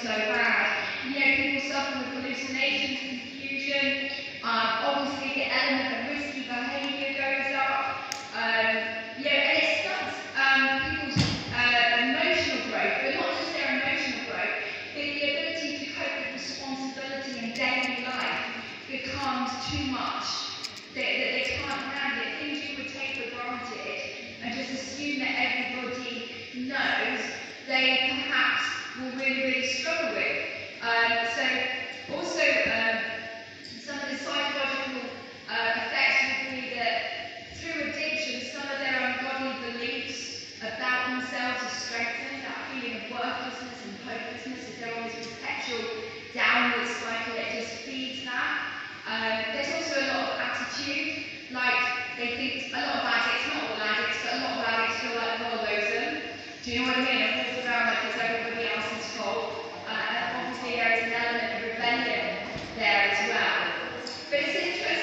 so bad. You know, people suffer with hallucinations, confusion, obviously the element of risky behaviour goes up, you know, and it stunts people's emotional growth, but not just their emotional growth, but the ability to cope with responsibility in daily life becomes too much. They can't handle it. Things you would take for granted and just assume that everybody knows, they perhaps will really, really struggle with. So also some of the psychological effects would be that through addiction, some of their ungodly beliefs about themselves are strengthened. That feeling of worthlessness and hopelessness, if they're on this perpetual downward cycle, it just feeds that. There's also a lot of attitude, like they think, a lot of addicts, not all addicts, but a lot of addicts feel like the world owes them. Do you know what I mean? It walks around like it's everybody else's fault. And obviously there is an element of rebellion there as well. But it's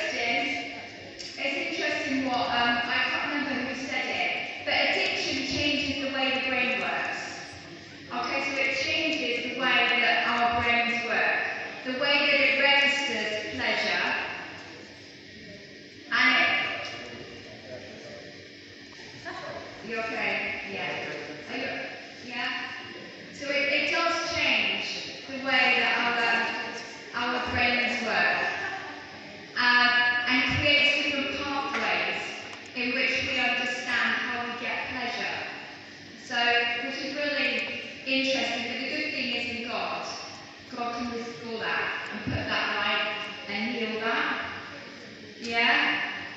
interesting what, I can't remember who said it, but addiction changes the way the brain works. Okay, so it changes the way that our brains work, the way that it registers pleasure, and it... You okay? Yeah. Are you, yeah? So it does change the way that our brains work, and creates different pathways in which we understand how we get pleasure. So, which is really interesting, but the good thing is in God can restore that and put that right and heal that. Yeah?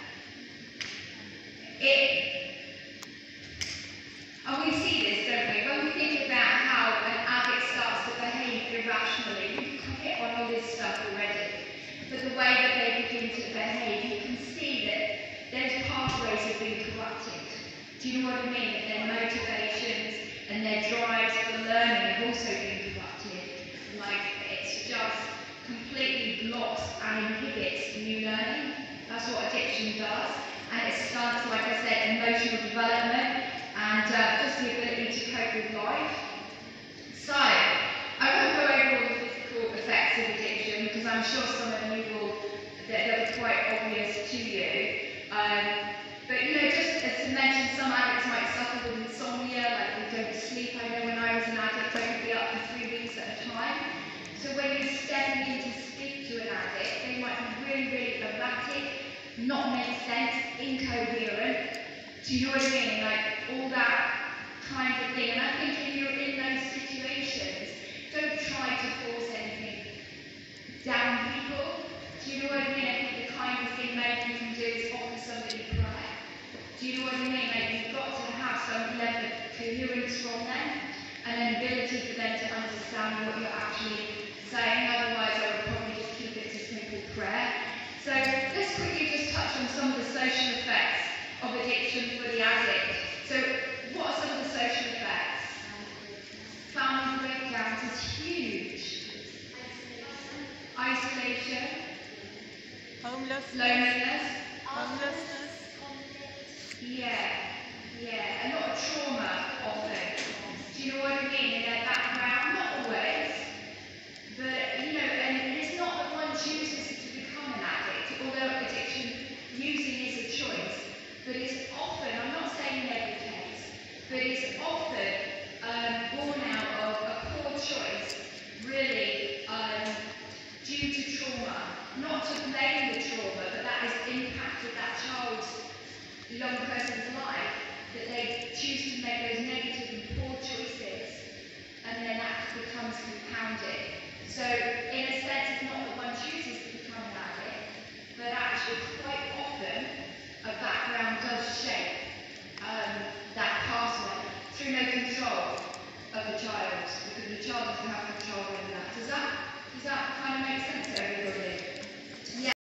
And we see this, don't we? When we think about how an addict starts to behave irrationally, we've hit on all this stuff already, but the way that they begin to behave, you can see that those pathways have been corrupted. Do you know what I mean? That their motivations and their drives for learning have also been corrupted. Like, it's just completely blocks and inhibits new learning. That's what addiction does. And it stunts, like I said, emotional development and just the ability to cope with life. So, I won't go over all the physical effects of addiction because I'm sure some of you will, they'll be quite obvious to you. But you know, just to mention, some addicts might suffer with insomnia, like they don't sleep. I know when I was an addict, I could be up for 3 weeks at a time. So when you step in to speak to an addict, they might be really, really erratic, not make sense, incoherent. Do you know what I mean? Like all that kind of thing. And I think if you're in those situations, don't try to force anything down people. Do you know what I mean? I think the kind of thing maybe you can do is offer somebody prayer. Do you know what I mean? Like you've got to have some level of coherence from them and an ability for them to understand what you're actually saying. Otherwise, I would probably just keep it to simple prayer. So let's quickly just touch on some of the social effects of addiction for the addict. So what are some of the social effects? Family breakdowns is huge. Isolation. Homelessness. Loneliness. Homelessness. Yeah. A lot of trauma often. Do you know what I mean? In their background, not always. But, you know, and it's not that one chooses to become an addict, although addiction using is a choice. But it's often, I'm not saying in every case, but it's often born out of a poor choice, really, due to trauma. Not to blame the trauma, but that has impacted that child's, young person's life, that they choose to make those negative and poor choices, and then that becomes compounded. So, in a sense, it's not that one chooses to become an addict, but actually quite often a background does shape that pathway through no control of the child, because the child doesn't have control over that. Does that kind of make sense to everybody?